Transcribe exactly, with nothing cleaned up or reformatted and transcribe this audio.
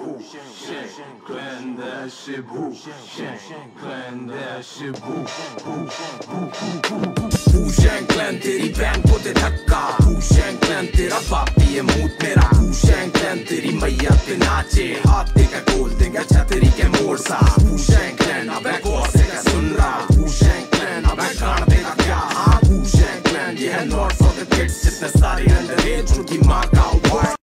不现困的是不现困的是不不不不不Pushen तेरी बहन को दे धक्का Pushen तेरा बाप भी है मूत मेरा Pushen तेरी मैया पे नाचे हाथ देगा गोल देगा छतरी के मोड़ सा Pushen